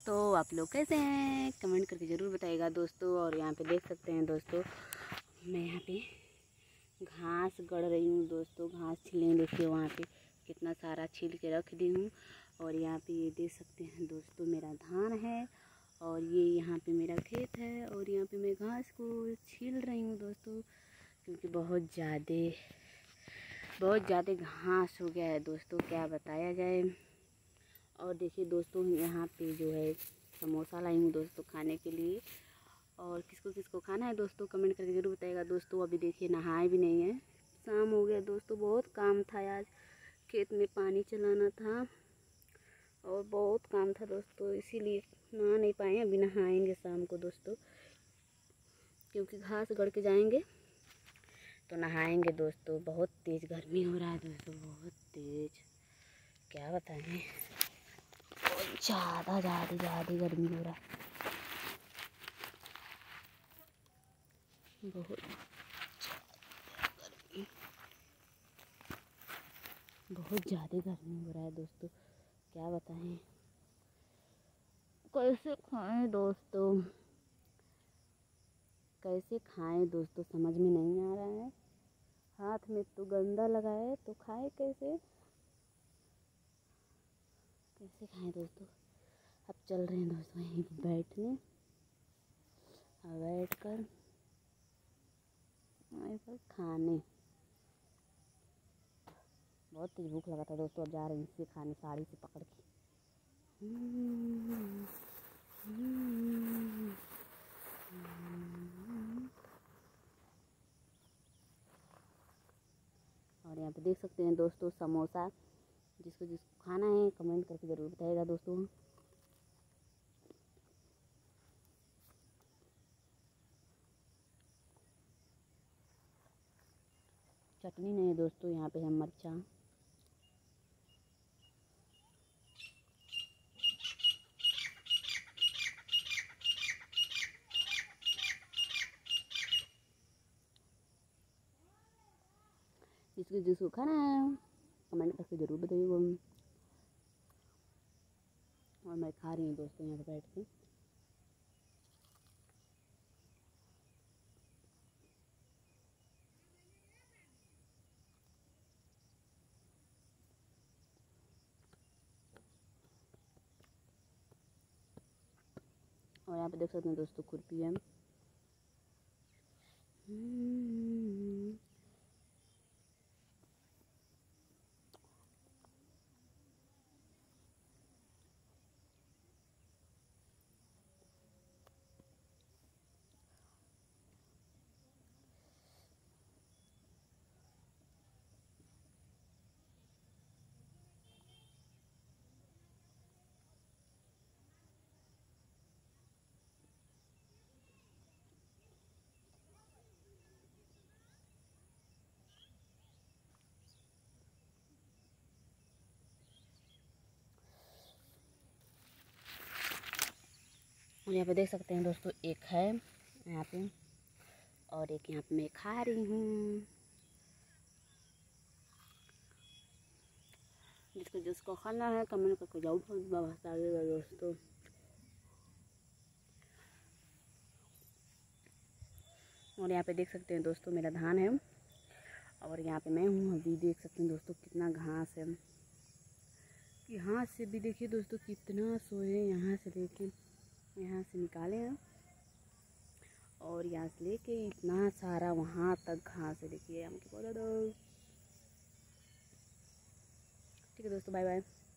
तो आप लोग कैसे हैं कमेंट करके ज़रूर बताइएगा दोस्तों। और यहाँ पे देख सकते हैं दोस्तों, मैं यहाँ पे घास गढ़ रही हूँ दोस्तों। घास छिले देखिए, वहाँ पे कितना सारा छील के रख दी हूँ। और यहाँ पे ये देख सकते हैं दोस्तों, मेरा धान है और ये यहाँ पे मेरा खेत है। और यहाँ पे मैं घास को छील रही हूँ दोस्तों, क्योंकि बहुत ज़्यादा घास हो गया है दोस्तों, क्या बताया जाए। और देखिए दोस्तों, यहाँ पे जो है समोसा लाई हूँ दोस्तों खाने के लिए। और किसको किसको खाना है दोस्तों कमेंट करके ज़रूर बताइएगा दोस्तों। अभी देखिए नहाए भी नहीं है, शाम हो गया दोस्तों। बहुत काम था आज, खेत में पानी चलाना था और बहुत काम था दोस्तों, इसीलिए नहा नहीं पाए। अभी नहाएंगे शाम को दोस्तों, क्योंकि घास गढ़ के जाएंगे तो नहाएंगे दोस्तों। बहुत तेज़ गर्मी हो रहा है दोस्तों, बहुत तेज़, क्या बताएं, ज़्यादा गर्मी हो रहा है, बहुत ज़्यादा गर्मी हो रहा है दोस्तों, क्या बताएं। कैसे खाएं दोस्तों, कैसे खाएं दोस्तों, समझ में नहीं आ रहा है। हाथ में तो गंदा लगा है तो खाए कैसे खाएं दोस्तों। अब चल रहे हैं दोस्तों यहीं पर बैठने, बैठ कर खाने। बहुत तेज भूख लगा था दोस्तों, अब जा रहे हैं इससे खाने, साड़ी से पकड़ के। और यहाँ पे देख सकते हैं दोस्तों समोसा, जिसको जिसको खाना है कमेंट करके ज़रूर बताइएगा दोस्तों। चटनी नहीं है दोस्तों, यहाँ पे है मिर्चा। जिसको जिसको खाना है कमेंट करके ज़रूर बताइएगा। और मैं खा रही हूँ दोस्तों यहाँ पे बैठ के। और यहाँ पे देख सकते हैं दोस्तों खुरपी है। और यहाँ पे देख सकते हैं दोस्तों, एक है यहाँ पे और एक यहाँ पे मैं खा रही हूँ। जिसको जिसको खाना है कमेंट करके जाओ बताइएगा दोस्तों। और यहाँ पे देख सकते हैं दोस्तों मेरा धान है और यहाँ पे मैं हूँ। अभी देख सकते हैं दोस्तों कितना घास है, यहाँ से भी देखिए दोस्तों कितना सोए, यहाँ से लेके यहाँ से निकाले हैं और यहाँ से लेके इतना सारा वहाँ तक घास है, देखिए हमको। ठीक है दोस्तों, बाय बाय।